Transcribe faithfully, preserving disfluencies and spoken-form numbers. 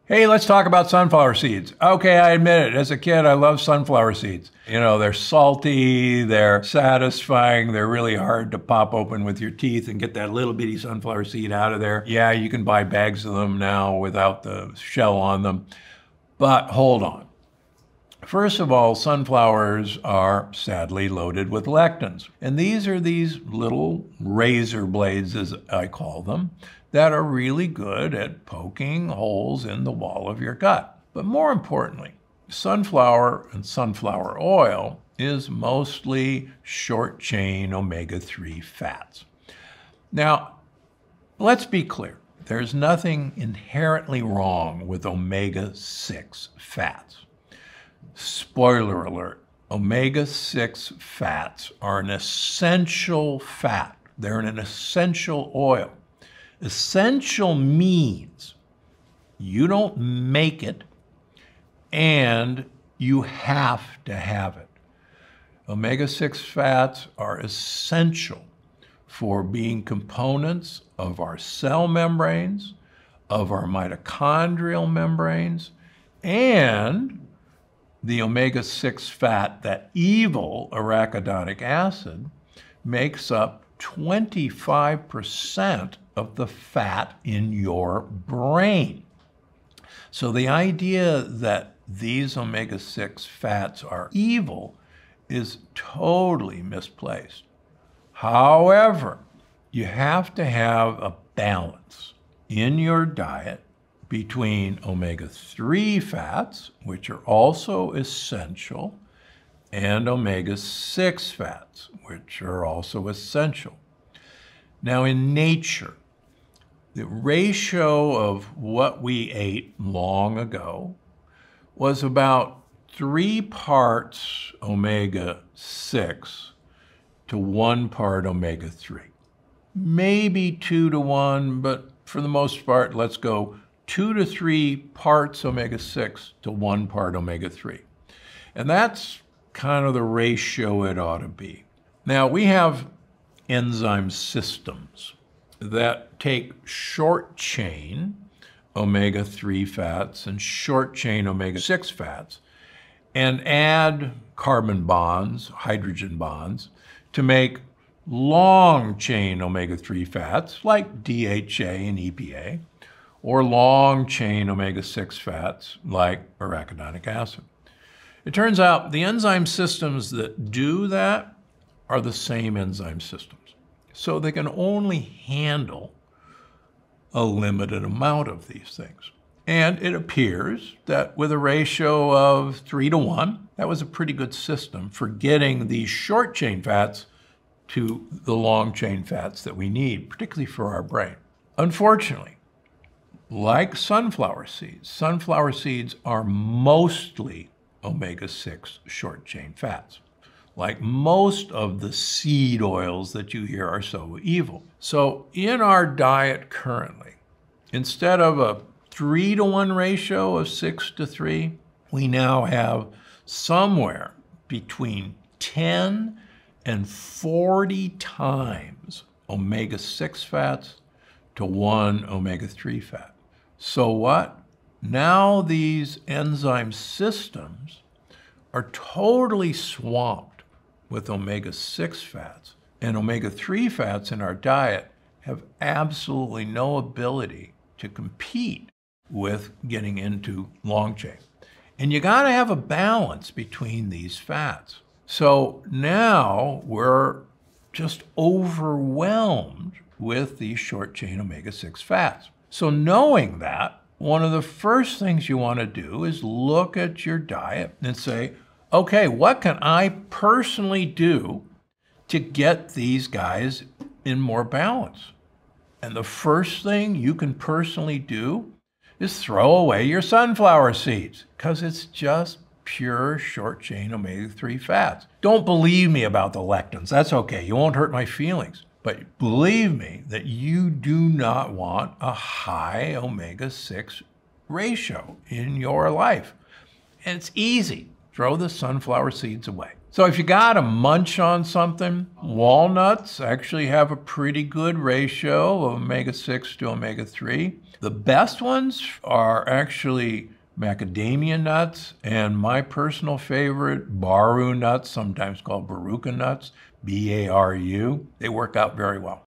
Hey, let's talk about sunflower seeds. Okay, I admit it. As a kid, I love sunflower seeds. You know, they're salty, they're satisfying, they're really hard to pop open with your teeth and get that little bitty sunflower seed out of there. Yeah, you can buy bags of them now without the shell on them. But hold on. First of all, sunflowers are sadly loaded with lectins. And these are these little razor blades, as I call them, that are really good at poking holes in the wall of your gut. But more importantly, sunflower and sunflower oil is mostly short-chain omega three fats. Now, let's be clear. There's nothing inherently wrong with omega six fats. Spoiler alert, omega six fats are an essential fat. They're an essential oil. Essential means you don't make it and you have to have it. omega six fats are essential for being components of our cell membranes, of our mitochondrial membranes, and the omega six fat, that evil arachidonic acid, makes up twenty-five percent of the fat in your brain. So the idea that these omega six fats are evil is totally misplaced. However, you have to have a balance in your diet between omega three fats, which are also essential, and omega six fats, which are also essential. Now, in nature, the ratio of what we ate long ago was about three parts omega six to one part omega three. Maybe two to one, but for the most part, let's go two to three parts omega six to one part omega three. And that's kind of the ratio it ought to be. Now, we have enzyme systems that take short-chain omega three fats and short-chain omega six fats and add carbon bonds, hydrogen bonds, to make long-chain omega three fats like D H A and E P A, or long-chain omega six fats like arachidonic acid. It turns out the enzyme systems that do that are the same enzyme systems. So they can only handle a limited amount of these things. And it appears that with a ratio of three to one, that was a pretty good system for getting these short-chain fats to the long-chain fats that we need, particularly for our brain. Unfortunately, like sunflower seeds, sunflower seeds are mostly omega six short-chain fats. Like most of the seed oils that you hear are so evil. So in our diet currently, instead of a three to one ratio of six to three, we now have somewhere between ten and forty times omega six fats to one omega three fat. So what? Now these enzyme systems are totally swamped with omega six fats, and omega three fats in our diet have absolutely no ability to compete with getting into long chain. And you gotta have a balance between these fats. So now we're just overwhelmed with these short chain omega six fats. So knowing that, one of the first things you wanna do is look at your diet and say, okay, what can I personally do to get these guys in more balance? And the first thing you can personally do is throw away your sunflower seeds, because it's just pure short-chain omega three fats. Don't believe me about the lectins. That's okay. You won't hurt my feelings. But believe me that you do not want a high omega six ratio in your life. And it's easy. Throw the sunflower seeds away. So if you got to munch on something, walnuts actually have a pretty good ratio of omega six to omega three. The best ones are actually macadamia nuts and my personal favorite, baru nuts, sometimes called baruca nuts, B A R U. They work out very well.